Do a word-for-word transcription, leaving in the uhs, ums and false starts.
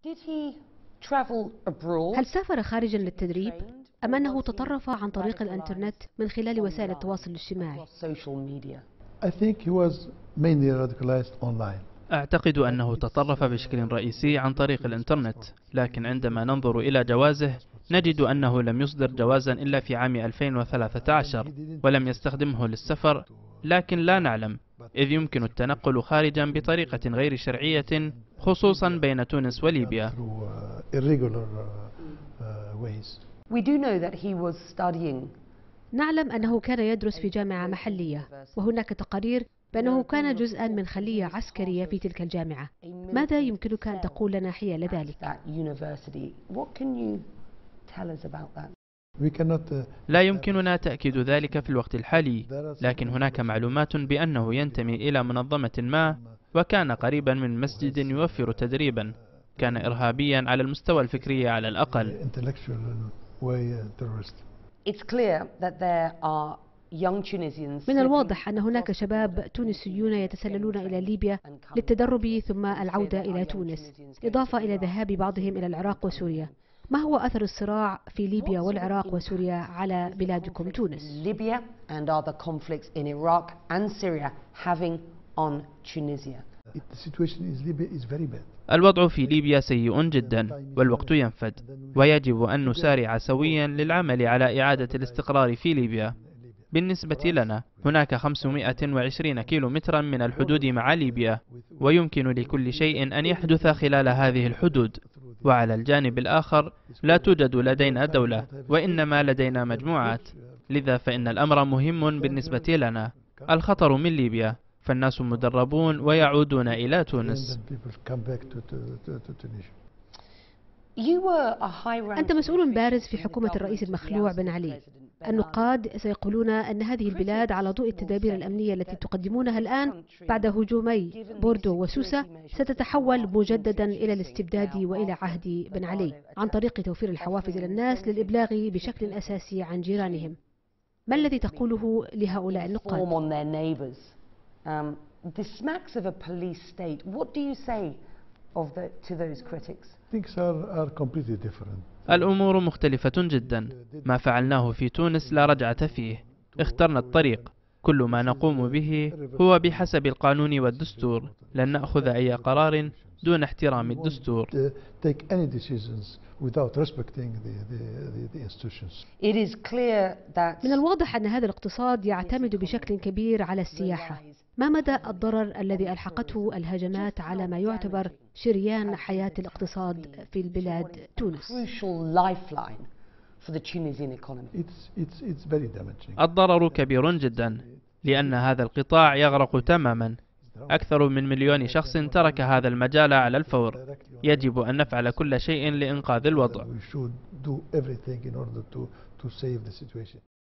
هل سافر خارجا للتدريب أم أنه تطرف عن طريق الإنترنت من خلال وسائل التواصل الاجتماعي؟ أعتقد أنه تطرف بشكل رئيسي عن طريق الإنترنت، لكن عندما ننظر إلى جوازه نجد أنه لم يصدر جوازا إلا في عام ألفين وثلاثة عشر ولم يستخدمه للسفر، لكن لا نعلم، إذ يمكن التنقل خارجا بطريقة غير شرعية خصوصا بين تونس وليبيا. نعلم أنه كان يدرس في جامعة محلية، وهناك تقارير بأنه كان جزءا من خلية عسكرية في تلك الجامعة. ماذا يمكنك أن تقول لنا حيال ذلك؟ لا يمكننا تأكيد ذلك في الوقت الحالي، لكن هناك معلومات بأنه ينتمي إلى منظمة ما، وكان قريبا من مسجد يوفر تدريبا، كان إرهابيا على المستوى الفكري على الأقل. من الواضح أن هناك شباب تونسيون يتسللون إلى ليبيا للتدرب ثم العودة إلى تونس، إضافة إلى ذهاب بعضهم إلى العراق وسوريا. ما هو أثر الصراع في ليبيا والعراق وسوريا على بلادكم تونس؟ الوضع في ليبيا سيء جدا والوقت ينفد، ويجب أن نسارع سويا للعمل على إعادة الاستقرار في ليبيا. بالنسبة لنا هناك خمسمائة وعشرين كيلومترا من الحدود مع ليبيا، ويمكن لكل شيء أن يحدث خلال هذه الحدود. وعلى الجانب الآخر لا توجد لدينا دولة، وإنما لدينا مجموعات، لذا فإن الأمر مهم بالنسبة لنا. الخطر من ليبيا، فالناس مدربون ويعودون إلى تونس. أنت مسؤول بارز في حكومة الرئيس المخلوع بن علي. النقاد سيقولون أن هذه البلاد على ضوء التدابير الأمنية التي تقدمونها الآن بعد هجومي بوردو وسوسة ستتحول مجددا إلى الاستبداد وإلى عهد بن علي، عن طريق توفير الحوافز للناس للإبلاغ بشكل أساسي عن جيرانهم. ما الذي تقوله لهؤلاء النقاد؟ الأمور مختلفة جدا. ما فعلناه في تونس لا رجعة فيه، اخترنا الطريق، كل ما نقوم به هو بحسب القانون والدستور، لن نأخذ أي قرار دون احترام الدستور. من الواضح أن هذا الاقتصاد يعتمد بشكل كبير على السياحة. ما مدى الضرر الذي ألحقته الهجمات على ما يعتبر شريان حياة الاقتصاد في البلاد تونس؟ الضرر كبير جدا، لأن هذا القطاع يغرق تماما. أكثر من مليون شخص ترك هذا المجال على الفور. يجب أن نفعل كل شيء لإنقاذ الوضع.